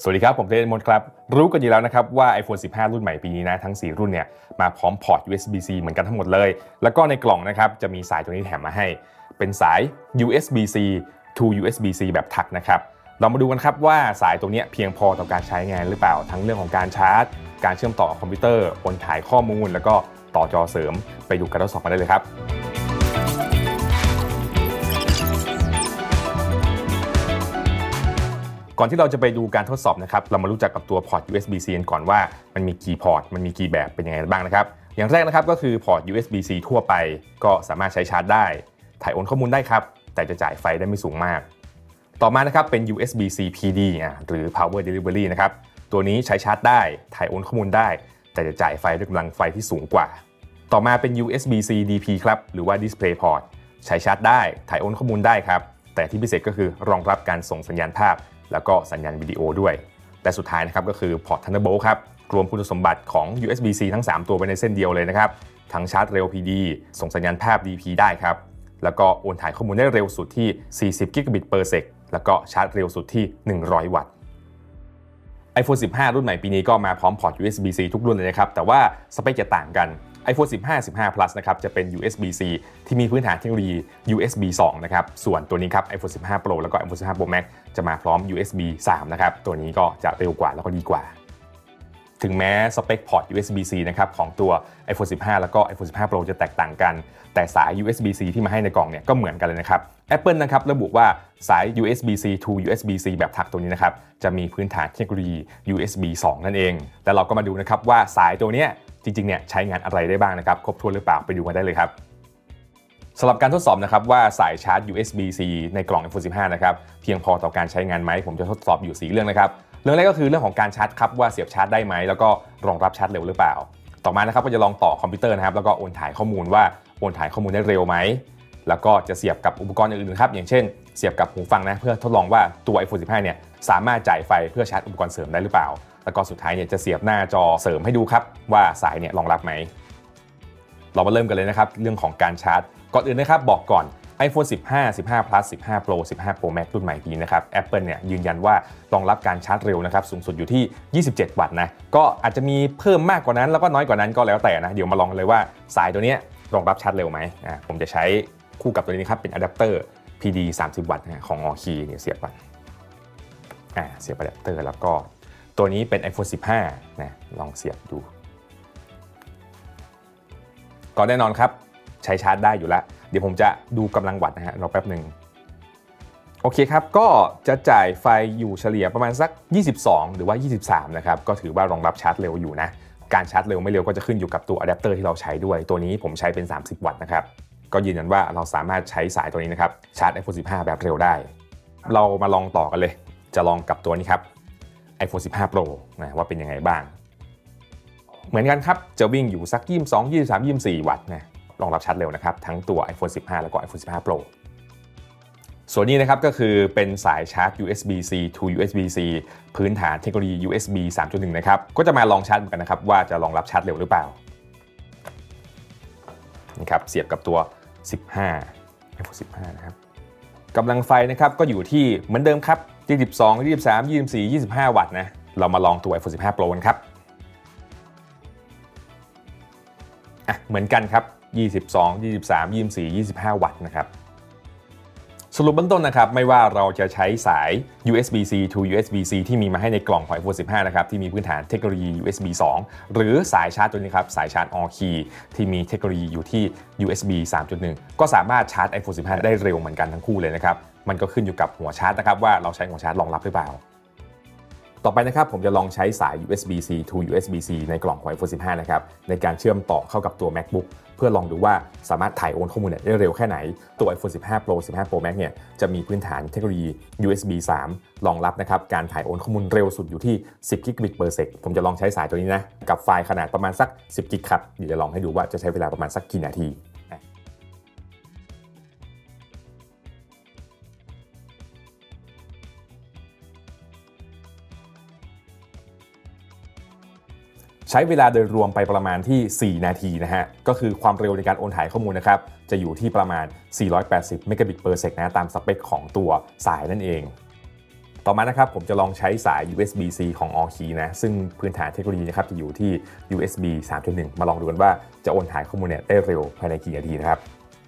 สวัสดีครับผมเทนมนครับรู้กันอยู่แล้วนะครับว่า iPhone 15 รุ่นใหม่ปีนี้นะทั้ง4รุ่นเนี่ยมาพร้อมพอร์ต USB-C เหมือนกันทั้งหมดเลยแล้วก็ในกล่องนะครับจะมีสายตัวนี้แถมมาให้เป็นสาย USB-C to USB-C แบบทักนะครับเรามาดูกันครับว่าสายตัวนี้เพียงพอต่อการใช้งานหรือเปล่าทั้งเรื่องของการชาร์จการเชื่อมต่อคอมพิวเตอร์โอนถ่ายข้อมูลแล้วก็ต่อจอเสริมไปดูการทดสอบกันได้เลยครับก่อนที่เราจะไปดูการทดสอบนะครับเรามารู้จักกับตัวพอร์ต USB-C กันก่อนว่ามันมีกี่พอร์ตมันมีกี่แบบเป็นยังไงบ้างนะครับอย่างแรกนะครับก็คือพอร์ต USB-C ทั่วไปก็สามารถใช้ชาร์จได้ถ่ายโอนข้อมูลได้ครับแต่จะจ่ายไฟได้ไม่สูงมากต่อมานะครับเป็น USB-C PD หรือ Power Delivery นะครับตัวนี้ใช้ชาร์จได้ถ่ายโอนข้อมูลได้แต่จะจ่ายไฟด้วยกำลังไฟที่สูงกว่าต่อมาเป็น USB-C DP ครับหรือว่า Display Port ใช้ชาร์จได้ถ่ายโอนข้อมูลได้ครับแต่ที่พิเศษก็คือรองรับการส่งสัญญาณภาพแล้วก็สัญญาณวิดีโอด้วยและสุดท้ายนะครับก็คือพอร์ต Thunderbolt ครับรวมคุณสมบัติของ USB-C ทั้ง3ตัวไปในเส้นเดียวเลยนะครับทั้งชาร์จเร็ว PD ส่งสัญญาณภาพ DP ได้ครับแล้วก็โอนถ่ายข้อมูลได้เร็วสุดที่40 Gigabit per sec แล้วก็ชาร์จเร็วสุดที่100 วัตต์ iPhone 15 รุ่นใหม่ปีนี้ก็มาพร้อมพอร์ต USB-C ทุกรุ่นเลยนะครับแต่ว่าสเปคจะต่างกันiPhone 15 15 Plus นะครับจะเป็น USB-C ที่มีพื้นฐานเทคโนโลยี USB 2 นะครับส่วนตัวนี้ครับ iPhone 15 Pro แล้วก็ iPhone 15 Pro Max จะมาพร้อม USB 3 นะครับตัวนี้ก็จะเร็วกว่าแล้วก็ดีกว่าถึงแม้สเปคพอร์ต USB-C นะครับของตัว iPhone 15 แล้วก็ iPhone 15 Pro จะแตกต่างกันแต่สาย USB-C ที่มาให้ในกล่องเนี่ยก็เหมือนกันเลยนะครับ Apple นะครับระบุว่าสาย USB-C to USB-C แบบทักตัวนี้นะครับจะมีพื้นฐานเทคโนโลยี USB 2 นั่นเองแล้วเราก็มาดูนะครับว่าสายตัวนี้จริงๆเนี่ยใช้งานอะไรได้บ้างนะครับครบถ้วนหรือเปล่าไปดูกันได้เลยครับสำหรับการทดสอบนะครับว่าสายชาร์จ USB-C ในกล่อง iPhone 15 นะครับเพียงพอต่อการใช้งานไหมผมจะทดสอบอยู่4เรื่องนะครับเรื่องแรกก็คือเรื่องของการชาร์จครับว่าเสียบชาร์จได้ไหมแล้วก็รองรับชาร์จเร็วหรือเปล่าต่อมานะครับก็จะลองต่อคอมพิวเตอร์นะครับแล้วก็โอนถ่ายข้อมูลว่าโอนถ่ายข้อมูลได้เร็วไหมแล้วก็จะเสียบกับอุปกรณ์อื่นๆครับอย่างเช่นเสียบกับหูฟังนะเพื่อทดลองว่าตัว iPhone 15 เนี่ยสามารถจ่ายไฟเพื่อชาร์จอุปกรณ์เสริมได้หรือเปล่าแล้วก็สุดท้ายเนี่ยจะเสียบหน้าจอเสริมให้ดูครับว่าสายเนี่ยรองรับไหมเรามาเริ่มกันเลยนะครับเรื่องของการชาร์จก่อนอื่นนะครับบอกก่อน iPhone 15 15 Plus 15 Pro 15 Pro Max รุ่นใหม่ปีนะครับ Apple เนี่ยยืนยันว่ารองรับการชาร์จเร็วนะครับสูงสุดอยู่ที่27 วัตต์นะก็อาจจะมีเพิ่มมากกว่านั้นแล้วก็น้อยกว่านั้นก็แล้วแต่นะเดี๋ยวมาลองกันเลยว่าสายตัวนี้รองรับชาร์จเร็วไหมผมจะใช้คู่กับตัวนี้ครับเป็นอะแดปเตอร์ PD 30 วัตต์ของ Allkey เนี่ยเสียบก่อนเสียบอะแดปเตอร์แล้วก็ตัวนี้เป็น iPhone 15 นะลองเสียบดูก็แน่นอนครับใช้ชาร์จได้อยู่แล้วเดี๋ยวผมจะดูกำลังวัตต์นะฮะรอแป๊บหนึ่งโอเคครับก็จะจ่ายไฟอยู่เฉลี่ยประมาณสัก22หรือว่า23นะครับก็ถือว่ารองรับชาร์จเร็วอยู่นะการชาร์จเร็วไม่เร็วก็จะขึ้นอยู่กับตัวอะแดปเตอร์ที่เราใช้ด้วยตัวนี้ผมใช้เป็น30 วัตต์นะครับก็ยืนยันว่าเราสามารถใช้สายตัวนี้นะครับชาร์จ iPhone 15 แบบเร็วได้เรามาลองต่อกันเลยจะลองกับตัวนี้ครับiPhone 15 Pro นะว่าเป็นยังไงบ้างเหมือนกันครับจะวิ่งอยู่สัก22 23 24 วัตต์นะรองรับชาร์จเร็วนะครับทั้งตัว iPhone 15 แล้วก็ iPhone 15 Pro ส่วนนี้นะครับก็คือเป็นสายชาร์จ USB-C to USB-C พื้นฐานเทคโนโลยี USB 3.1 นะครับก็จะมาลองชาร์จกันนะครับว่าจะรองรับชาร์จเร็วหรือเปล่านี่ครับเสียบกับตัว 15 iPhone 15 นะครับกำลังไฟนะครับก็อยู่ที่เหมือนเดิมครับ22 23 24 25 วัตต์นะเรามาลองตัว iPhone 15 Pro กันครับเหมือนกันครับ22 23 24 25 วัตต์นะครับสรุปเบื้องต้นนะครับไม่ว่าเราจะใช้สาย USB-C to USB-C ที่มีมาให้ในกล่องของ iPhone 15 นะครับที่มีพื้นฐานเทคโนโลยี USB 2 หรือสายชาร์จตัวนี้ครับสายชาร์จ Allkey ที่มีเทคโนโลยีอยู่ที่ USB 3.1 ก็สามารถชาร์จ iPhone 15 ได้เร็วเหมือนกันทั้งคู่เลยนะครับมันก็ขึ้นอยู่กับหัวชาร์จนะครับว่าเราใช้หัวชาร์จรองรับหรือเปล่าต่อไปนะครับผมจะลองใช้สาย USB-C to USB-C ในกล่องของ iPhone 15 นะครับในการเชื่อมต่อเข้ากับตัว MacBook เพื่อลองดูว่าสามารถถ่ายโอนข้อมูลได้เร็วแค่ไหนตัว iPhone 15 Pro 15 Pro Max เนี่ยจะมีพื้นฐานเทคโนโลยี USB 3 รองรับนะครับการถ่ายโอนข้อมูลเร็วสุดอยู่ที่10 Gigabit per sec ผมจะลองใช้สายตัวนี้นะกับไฟล์ขนาดประมาณสัก10 กิกครับเดี๋ยวจะลองให้ดูว่าจะใช้เวลาประมาณสักกี่นาทีใช้เวลาโดยรวมไปประมาณที่4นาทีนะฮะก็คือความเร็วในการโอนถ่ายข้อมูลนะครับจะอยู่ที่ประมาณ480 Megabit per sec นะตามสเปคของตัวสายนั่นเองต่อมานะครับผมจะลองใช้สาย USB-C ของ Allkey นะซึ่งพื้นฐานเทคโนโลยีนะครับจะอยู่ที่ USB 3.1 มาลองดูกันว่าจะโอนถ่ายข้อมูลเนี่ยได้เร็วภายในกี่นาทีนะครับ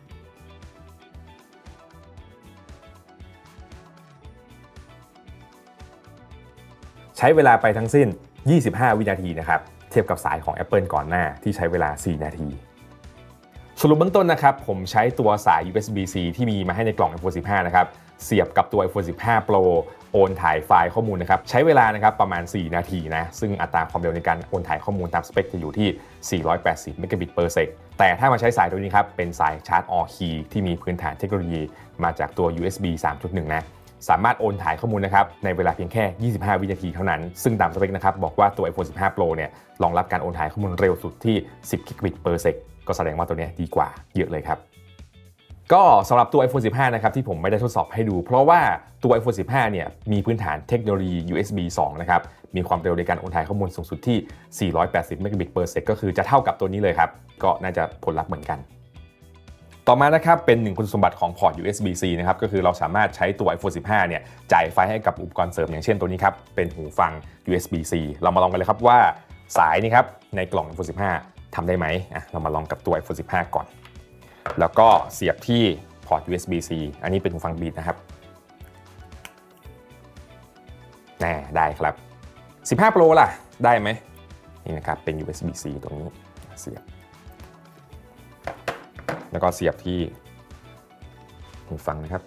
ใช้เวลาไปทั้งสิ้น25 วินาทีนะครับเทียบกับสายของ Apple ก่อนหน้าที่ใช้เวลา4 นาทีสรุปเบื้องต้นนะครับผมใช้ตัวสาย USB-C ที่มีมาให้ในกล่อง iPhone 15 นะครับเสียบกับตัว iPhone 15 Pro โอนถ่ายไฟล์ข้อมูลนะครับใช้เวลานะครับประมาณ4 นาทีนะซึ่งอัตราความเร็วในการโอนถ่ายข้อมูลตามสเปคจะอยู่ที่480 Mbps แต่ถ้ามาใช้สายตัวนี้ครับเป็นสายชาร์จ Allkey ที่มีพื้นฐานเทคโนโลยีมาจากตัว USB 3.1 นะสามารถโอนถ่ายข้อมูลนะครับในเวลาเพียงแค่25 วินาทีเท่านั้นซึ่งตามสเปคนะครับบอกว่าตัว iPhone 15 Pro เนี่ยรองรับการโอนถ่ายข้อมูลเร็วสุดที่10 Gbps ก็แสดงว่าตัวนี้ดีกว่าเยอะเลยครับก็สำหรับตัว iPhone 15 นะครับที่ผมไม่ได้ทดสอบให้ดูเพราะว่าตัว iPhone 15 เนี่ยมีพื้นฐานเทคโนโลยี USB 2 นะครับมีความเร็วในการโอนถ่ายข้อมูลสูงสุดที่480 Mbps ก็คือจะเท่ากับตัวนี้เลยครับก็น่าจะผลลัพธ์เหมือนกันต่อมานะครับเป็นหนึ่งคุณสมบัติของพอร์ต USB-C นะครับก็คือเราสามารถใช้ตัว iPhone 15 เนี่ยจ่ายไฟให้กับอุปกรณ์เสริมอย่างเช่นตัวนี้ครับเป็นหูฟัง USB-C เรามาลองกันเลยครับว่าสายนี่ครับในกล่อง iPhone 15 ทำได้ไหมเรามาลองกับตัว iPhone 15 ก่อนแล้วก็เสียบที่พอร์ต USB-C อันนี้เป็นหูฟังบีทนะครับได้ครับ15 Pro ล่ะได้ไหมนี่นะครับเป็น USB-C ตรงนี้เสียบแล้วก็เสียบที่หูฟังนะครับ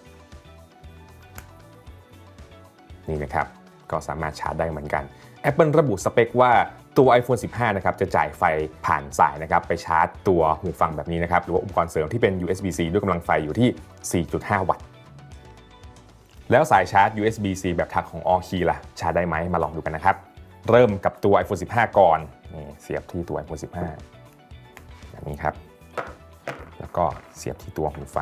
นี่นะครับก็สามารถชาร์จได้เหมือนกัน Apple ระบุสเปคว่าตัว iPhone 15 นะครับจะจ่ายไฟผ่านสายนะครับไปชาร์จตัวหูฟังแบบนี้นะครับหรือว่าอุปกรณ์เสริมที่เป็น USB-C ด้วยกำลังไฟอยู่ที่ 4.5 วัตต์แล้วสายชาร์จ USB-C แบบทักของ Allkey ล่ะชาร์จได้ไหมมาลองดูกันนะครับเริ่มกับตัว iPhone 15 ก่อนนี่เสียบที่ตัว iPhone 15 แบบนี้ครับแล้วก็เสียบที่ตัวหูฟัง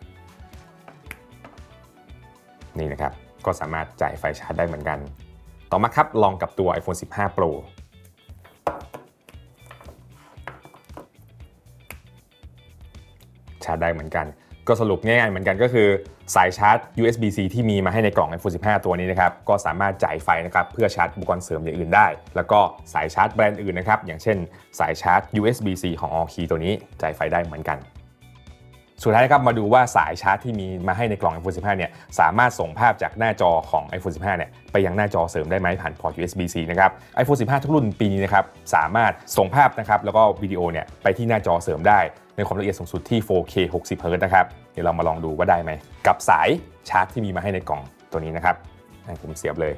นี่นะครับก็สามารถจ่ายไฟชาร์จได้เหมือนกันต่อมาครับลองกับตัว iPhone 15 Pro ชาร์จได้เหมือนกันก็สรุปง่ายๆเหมือนกันก็คือสายชาร์จ USB-C ที่มีมาให้ในกล่อง iPhone 15 ตัวนี้นะครับก็สามารถจ่ายไฟนะครับเพื่อชาร์จอุปกรณ์เสริมอย่างอื่นได้แล้วก็สายชาร์จแบรนด์อื่นนะครับอย่างเช่นสายชาร์จ USB-C ของ Allkey ตัวนี้จ่ายไฟได้เหมือนกันสุดท้ายครับมาดูว่าสายชาร์จที่มีมาให้ในกล่อง iPhone 15 เนี่ยสามารถส่งภาพจากหน้าจอของ iPhone 15 เนี่ยไปยังหน้าจอเสริมได้ไหมผ่านพอร์ต USB-C นะครับ iPhone 15 ทุกรุ่นปีนี้นะครับสามารถส่งภาพนะครับแล้วก็วิดีโอเนี่ยไปที่หน้าจอเสริมได้ในความละเอียดสูงสุดที่ 4K 60 Hz นะครับเดี๋ยวเรามาลองดูว่าได้ไหมกับสายชาร์จที่มีมาให้ในกล่องตัวนี้นะครับให้ผมเสียบเลย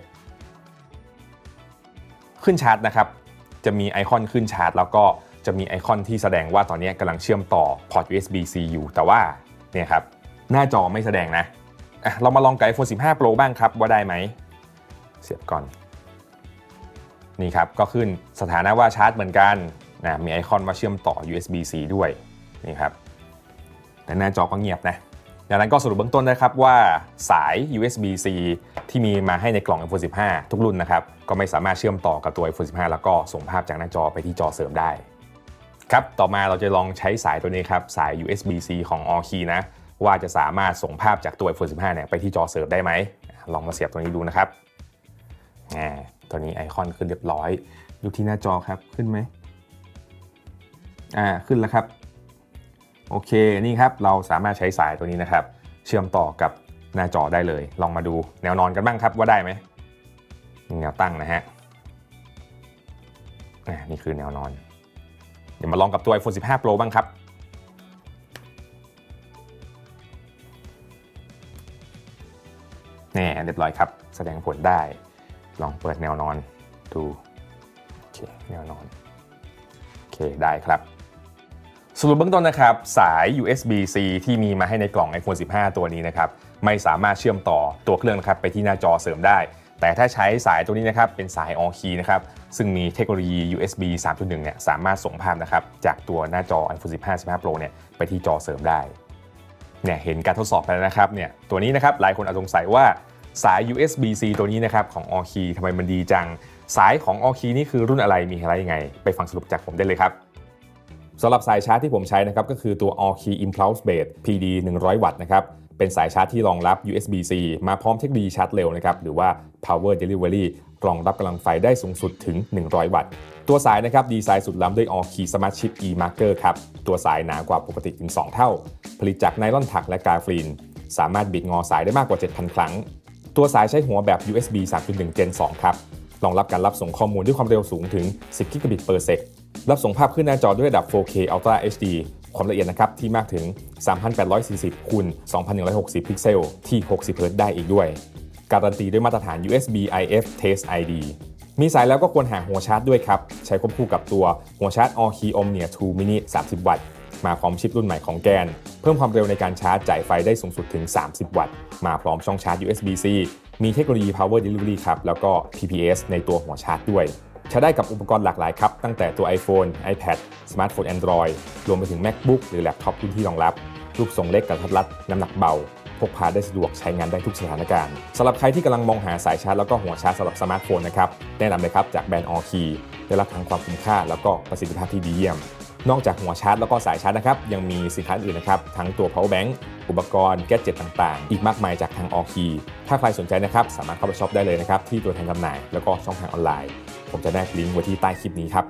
ขึ้นชาร์จนะครับจะมีไอคอนขึ้นชาร์จแล้วก็จะมีไอคอนที่แสดงว่าตอนนี้กำลังเชื่อมต่อพอร์ต USB-C อยู่แต่ว่าเนี่ยครับหน้าจอไม่แสดงนะเรามาลองกับ iPhone 15 Pro บ้างครับว่าได้ไหมเสียบก่อนนี่ครับก็ขึ้นสถานะว่าชาร์จเหมือนกันมีไอคอนว่าเชื่อมต่อ USB-C ด้วยนี่ครับแต่หน้าจอก็เงียบนะดังนั้นก็สรุปเบื้องต้นนะครับว่าสาย USB-C ที่มีมาให้ในกล่อง iPhone 15 ทุกรุ่นนะครับก็ไม่สามารถเชื่อมต่อกับตัว iPhone 15 แล้วก็ส่งภาพจากหน้าจอไปที่จอเสริมได้ครับต่อมาเราจะลองใช้สายตัวนี้ครับสาย USB-C ของ Allkey นะว่าจะสามารถส่งภาพจากตัว iPhone 15 เนี่ยไปที่จอเสริมได้ไหมลองมาเสียบตัวนี้ดูนะครับตัวนี้ไอคอนขึ้นเรียบร้อยดูที่หน้าจอครับขึ้นไหมขึ้นแล้วครับโอเคนี่ครับเราสามารถใช้สายตัวนี้นะครับเชื่อมต่อกับหน้าจอได้เลยลองมาดูแนวนอนกันบ้างครับว่าได้ไหมแนวตั้งนะฮะนี่คือแนวนอนเดี๋ยวมาลองกับตัว iPhone 15 Pro บ้างครับเรียบร้อยครับแสดงผลได้ลองเปิดแนวนอนดูโอเคแนวนอนโอเคได้ครับสรุปเบื้องต้นนะครับสาย USB-C ที่มีมาให้ในกล่อง iPhone 15 ตัวนี้นะครับไม่สามารถเชื่อมต่อตัวเครื่องนะครับไปที่หน้าจอเสริมได้แต่ถ้าใช้สายตัวนี้นะครับเป็นสาย Allkey นะครับซึ่งมีเทคโนโลยี USB 3.1 เนี่ยสามารถส่งภาพนะครับจากตัวหน้าจอ iPhone 15 Pro เนี่ยไปที่จอเสริมได้เนี่ยเห็นการทดสอบไปแล้วนะครับเนี่ยตัวนี้นะครับหลายคนอาจสงสัยว่าสาย USB-C ตัวนี้นะครับของ Allkey ทำไมมันดีจังสายของ Allkey นี่คือรุ่นอะไรมีอะไรยังไงไปฟังสรุปจากผมได้เลยครับสำหรับสายชาร์จที่ผมใช้นะครับก็คือตัว Allkey Impulse Base PD 100 วัตต์นะครับเป็นสายชาร์จที่รองรับ USB-C มาพร้อมเทคโนโลยีชาร์จเร็วนะครับหรือว่า Power Delivery รองรับกำลังไฟได้สูงสุดถึง100 วัตต์ตัวสายนะครับดีไซน์สุดล้ำด้วย All Key Smart Chip E-Marker ครับตัวสายหนากว่าปกติถึง2เท่าผลิตจากไนลอนถักและกราฟีนสามารถบิดงอสายได้มากกว่า 7,000 ครั้งตัวสายใช้หัวแบบ USB 3.1 Gen 2 ครับรองรับการรับส่งข้อมูลด้วยความเร็วสูงถึง10 Gigabit per sec รับส่งภาพขึ้นหน้าจอด้วยระดับ 4K Ultra HD ความละเอียดนะครับที่มากถึง 3840 คูณ 2160 พิกเซลที่ 60 Hz ได้อีกด้วยการันตีด้วยมาตรฐาน USB IF Test ID มีสายแล้วก็ควรหาหัวชาร์จด้วยครับใช้ควบคู่กับตัวหัวชาร์จ All Key Omnia 2 Mini 30 วัตต์มาพร้อมชิปรุ่นใหม่ของแกนเพิ่มความเร็วในการชาร์จจ่ายไฟได้สูงสุดถึง30 วัตต์มาพร้อมช่องชาร์จ USB-C มีเทคโนโลยี Power Delivery ครับแล้วก็ TPS ในตัวหัวชาร์จด้วยใช้ได้กับอุปกรณ์หลากหลายครับตั้งแต่ตัว iPhone, iPad, สมาร์ทโฟน Android รวมไปถึง MacBook หรือแล็ปท็อปรุ่นที่รองรับรูปทรงเล็กกระทัดรัดน้ำหนักเบาพกพาได้สะดวกใช้งานได้ทุกสถานการณ์สำหรับใครที่กำลังมองหาสายชาร์จแล้วก็หัวชาร์จสำหรับสมาร์ทโฟนนะครับแนะนำเลยครับจากแบรนด์ All Key ได้รับทั้งความคุ้มค่าแล้วก็ประสิทธิภาพที่ดีเยี่ยมนอกจากหัวชาร์จแล้วก็สายชาร์จนะครับยังมีสินค้าอื่นนะครับทั้งตัว power bank อุปกรณ์แกดเจ็ตต่างๆอีกมากมายจากทาง All Key ถ้าใครสนใจนะครับสามารถเข้าไปช็อปได้เลยนะครับที่ตัวแทนจำหน่ายแล้วก็ช่องทางออนไลน์ผมจะแนบลิงก์ไว้ที่ใต้คลิปนี้ครับ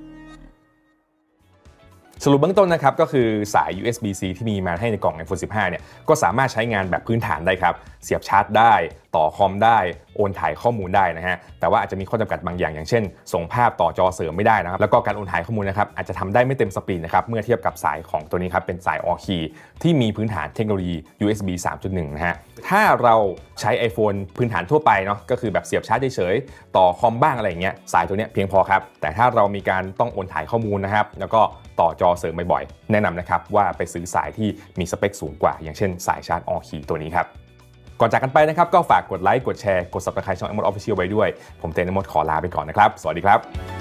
สรุปเบื้องต้นนะครับก็คือสาย USB-C ที่มีมาให้ในกล่อง iPhone 15 เนี่ยก็สามารถใช้งานแบบพื้นฐานได้ครับเสียบชาร์จได้ต่อคอมได้โอนถ่ายข้อมูลได้นะฮะแต่ว่าอาจจะมีข้อจำกัดบางอย่างอย่างเช่นส่งภาพต่อจอเสริมไม่ได้นะครับแล้วก็การโอนถ่ายข้อมูลนะครับอาจจะทำได้ไม่เต็มสปีดนะครับเมื่อเทียบกับสายของตัวนี้ครับเป็นสาย All Key ที่มีพื้นฐานเทคโนโลยี USB 3.1 นะฮะถ้าเราใช้ iPhone พื้นฐานทั่วไปเนาะก็คือแบบเสียบชาร์จเฉยๆต่อคอมบ้างอะไรอย่างเงี้ยสายตัวนี้เพียงพอครับแต่ถ้าเรามีการต้องโอนถ่ายข้อมูลนะครับแล้วก็ต่อจอเสริมบ่อยๆแนะนำนะครับว่าไปซื้อสายที่มีสเปคสูงกว่าอย่างเช่นสายชาร์จ All Key ตัวนี้ครับก่อนจากกันไปนะครับก็ฝากกดไลค์กดแชร์กด Subscribe ช่อง iMode Official ไว้ด้วยผมเต้น iMode ขอลาไปก่อนนะครับสวัสดีครับ